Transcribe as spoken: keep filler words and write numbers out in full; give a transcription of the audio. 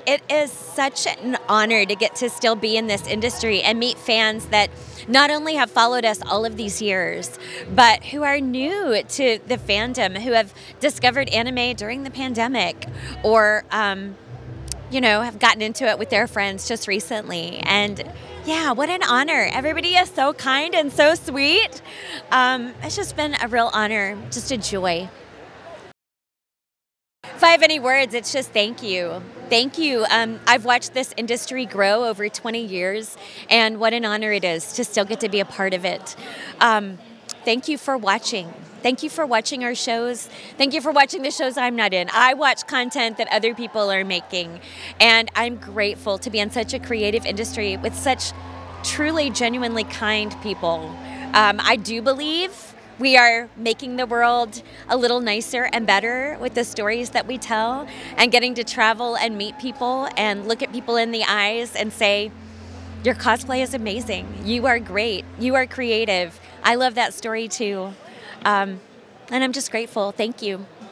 it is such an honor to get to still be in this industry and meet fans that not only have followed us all of these years, but who are new to the fandom, who have discovered anime during the pandemic, or um, you know, have gotten into it with their friends just recently. And yeah, what an honor. Everybody is so kind and so sweet. Um, it's just been a real honor, just a joy. If I have any words, it's just thank you. Thank you. Um, I've watched this industry grow over twenty years, and what an honor it is to still get to be a part of it. Um, thank you for watching. Thank you for watching our shows. Thank you for watching the shows I'm not in. I watch content that other people are making, and I'm grateful to be in such a creative industry with such truly, genuinely kind people. Um, I do believe we are making the world a little nicer and better with the stories that we tell, and getting to travel and meet people and look at people in the eyes and say, your cosplay is amazing. You are great. You are creative. I love that story too. Um, and I'm just grateful. Thank you.